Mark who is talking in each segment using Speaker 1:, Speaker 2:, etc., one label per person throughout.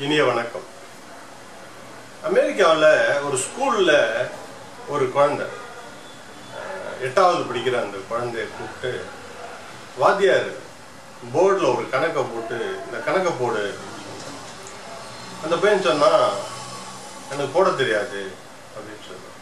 Speaker 1: இனிய வணக்கம். அமெரிக்காவில் ஒரு ஸ்கூலில் ஒரு குழந்தை 8வது படிக்கிற அந்த குழந்தைய கூப்பிட்டு வாத்தியார் போர்டில் ஒரு கணக்கை போட்டு இந்த கணக்கை போடு. அந்த பையன் சொன்னால் எனக்கு போட தெரியாது அப்படின்னு சொன்னான்.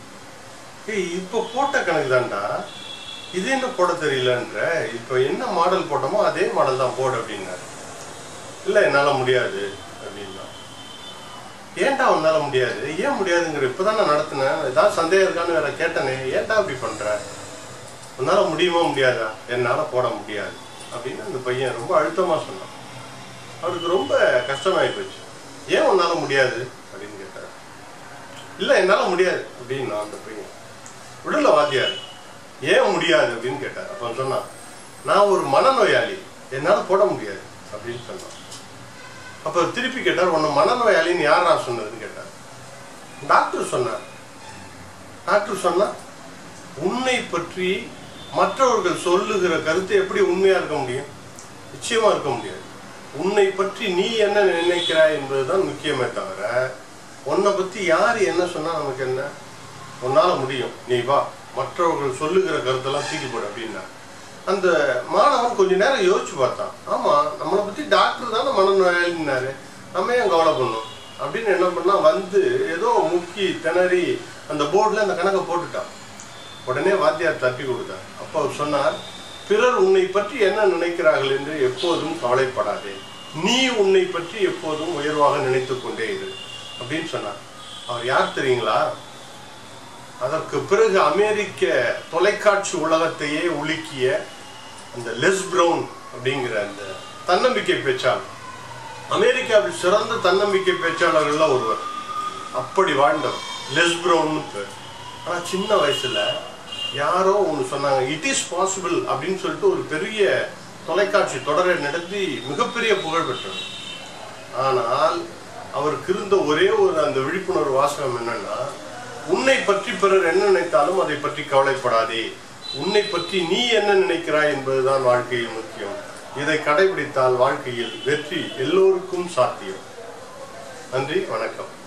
Speaker 1: இப்போ போட்ட கணக்கு தான்டா, இது என்ன போட தெரியலன்ற, இப்போ என்ன மாடல் போட்டோமோ அதே மாடல் தான் போடு அப்படின்னாரு. இல்லை என்னால் முடியாது அப்படின்னா. ஏன்டா உன்னால முடியாது? ஏன் முடியாதுங்கிற? இப்போதான் நான் நடத்தினேன், ஏதாவது சந்தேகம் இருக்கான்னு வேற கேட்டனே, ஏன்டா அப்படி பண்ற? உன்னால முடியுமா முடியாதா? என்னால் போட முடியாது அப்படின்னு அந்த பையன் ரொம்ப அழுத்தமாக சொன்னான். அவருக்கு ரொம்ப கஷ்டமாயி போச்சு. ஏன் உன்னால முடியாது அப்படின்னு கேட்டார். இல்லை என்னால் முடியாது அப்படின்னா அந்த பையன். விடல வாத்தியார், ஏன் முடியாது அப்படின்னு கேட்டார். அப்போ சொன்னான், நான் ஒரு மனநோயாளி, என்னால் போட முடியாது அப்படின்னு சொன்னான். அப்போ திருப்பி கேட்டார், உன்னை மனநோயாளின்னு யாரா சொன்னதுன்னு கேட்டார். டாக்டர் சொன்னார். டாக்டர் சொன்னா, உன்னை பற்றி மற்றவர்கள் சொல்லுகிற கருத்து எப்படி உண்மையா இருக்க முடியும்? நிச்சயமா இருக்க முடியாது. உன்னை பற்றி நீ என்ன நினைக்கிறாய் என்பதுதான் முக்கியமே தவிர, உன்னை பத்தி யார் என்ன சொன்னா நமக்கு என்ன? உன்னால முடியும், நீ வா, மற்றவர்கள் சொல்லுகிற கருத்தெல்லாம் தூக்கி போடு அப்படின்னா. அந்த மாணவன் கொஞ்ச நேரம் யோசிச்சு பார்த்தான். ஆமா, நம்மளை பத்தி டாக்டர் தானே மனநோயாளின்னாரு, நம்ம ஏன் கவலை பண்ணோம் அப்படின்னு என்ன பண்ணா, வந்து ஏதோ முக்கி திணறி அந்த போர்டில் அந்த கணக்கை போட்டுட்டான். உடனே வாத்தியார் தட்டி கொடுத்தார். அப்போ அவர் சொன்னார், பிறர் உன்னை பற்றி என்ன நினைக்கிறார்கள் என்று எப்போதும் கவலைப்படாதே, நீ உன்னை பற்றி எப்போதும் உயர்வாக நினைத்து கொண்டே இரு அப்படின்னு சொன்னார். அவர் யார் தெரியுங்களா? அதற்கு பிறகு அமெரிக்க தொலைக்காட்சி உலகத்தையே உலுக்கிய அந்த லெஸ் பிரவுன் அப்படிங்கிற அந்த தன்னம்பிக்கை பேச்சாளர். அமெரிக்காவில் சிறந்த தன்னம்பிக்கை பேச்சாளர்கள் ஒருவர். அப்படி வாழ்ந்தவர் லெஸ் பிரவுன் பேர். ஆனால் சின்ன வயசுல யாரோ ஒன்று சொன்னாங்க, இட் இஸ் பாசிபிள் அப்படின்னு சொல்லிட்டு ஒரு பெரிய தொலைக்காட்சி தொடரை நடத்தி மிகப்பெரிய புகழ் பெற்றவர். ஆனால் அவருக்கு இருந்த ஒரே ஒரு அந்த விழிப்புணர்வு வாசகம் என்னன்னா, உன்னை பற்றி பிறர் என்ன நினைத்தாலும் அதை பற்றி கவலைப்படாதே, உன்னை பற்றி நீ என்ன நினைக்கிறாய் என்பதுதான் வாழ்க்கையில் முக்கியம். இதை கடைபிடித்தால் வாழ்க்கையில் வெற்றி எல்லோருக்கும் சாத்தியம். நன்றி, வணக்கம்.